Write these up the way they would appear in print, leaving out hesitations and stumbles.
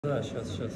Да, сейчас.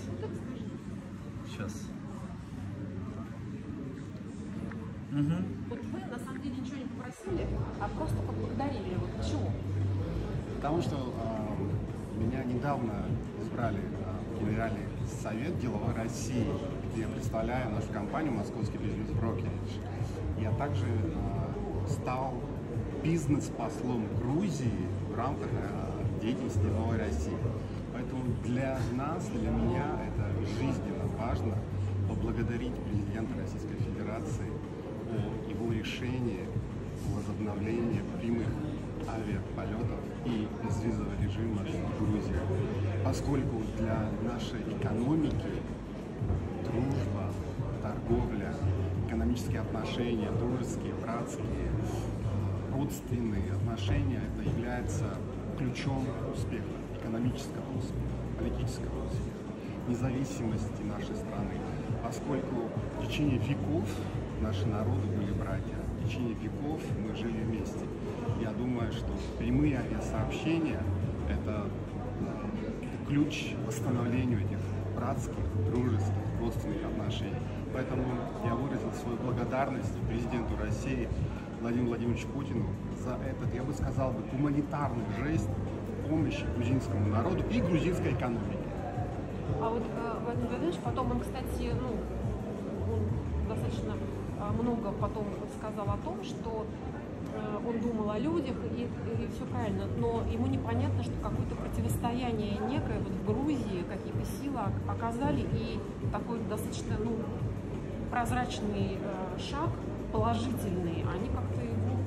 Вот вы на самом деле ничего не попросили, а просто поблагодарили. Вот почему? Потому что меня недавно избрали в Генеральный совет деловой России, где я представляю нашу компанию «Московский бизнес-брокеридж». Я также стал бизнес-послом Грузии в рамках деятельности деловой России. Поэтому для нас, для меня это жизненно важно поблагодарить президента Российской Федерации о его решении о возобновлении прямых авиаполетов и безвизового режима в Грузии, поскольку для нашей экономики дружба, торговля, экономические отношения, дружеские, братские, родственные отношения – это является ключом успеха, экономического успеха, политического успеха, независимости нашей страны, поскольку в течение веков наши народы были братья, в течение веков мы жили вместе. Я думаю, что прямые авиасообщения – это ключ к восстановлению этих братских, дружеских, родственных отношений. Поэтому я выразил свою благодарность президенту России Владимиру Владимировичу Путину за этот, я бы сказал, гуманитарный жест помощи грузинскому народу и грузинской экономике. А вот Владимир Владимирович потом, он, кстати, он достаточно много потом сказал о том, что он думал о людях, и все правильно, но ему непонятно, что какое-то противостояние некое вот в Грузии, какие-то силы оказали, и такой достаточно прозрачный шаг, положительный, они как-то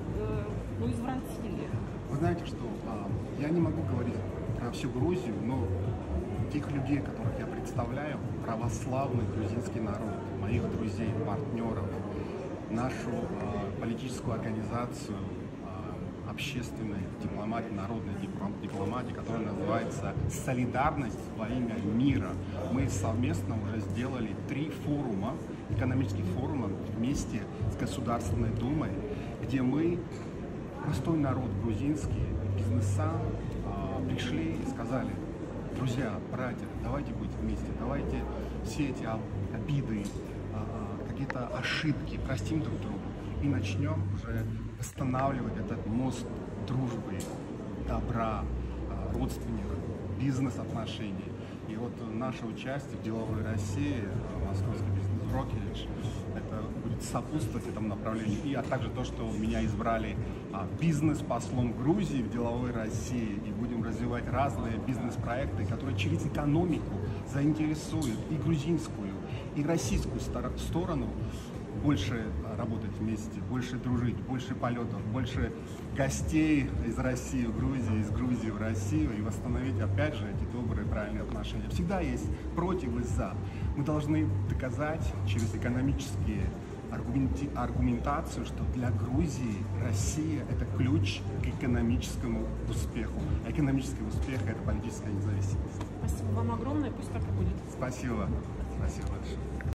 его извратили. Вы знаете, что я не могу говорить про всю Грузию, но тех людей, которых я представляю, православный грузинский народ, моих друзей, партнеров, нашу политическую организацию общественной дипломатии, народной дипломатии, которая называется «Солидарность во имя мира». Мы совместно уже сделали 3 форума, экономических форума вместе с Государственной Думой, где мы, простой народ грузинский, бизнеса, пришли и сказали: друзья, братья, давайте быть вместе, давайте все эти обиды, какие-то ошибки простим друг другу и начнем уже восстанавливать этот мост дружбы, добра, родственных, бизнес-отношений. И вот наше участие в деловой России, Московский бизнес-брокеридж, это будет сопутствовать этому направлению. И также то, что меня избрали бизнес-послом Грузии в деловой России, и будем развивать разные бизнес-проекты, которые через экономику заинтересуют и грузинскую, и российскую сторону больше работать вместе, больше дружить, больше полетов, больше гостей из России в Грузию, из Грузии в Россию, и восстановить опять же эти добрые, правильные отношения. Всегда есть против и за. Мы должны доказать через экономические аргументацию, что для Грузии Россия – это ключ к экономическому успеху. А экономический успех – это политическая независимость. Спасибо вам огромное, пусть так и будет. Спасибо. Спасибо большое.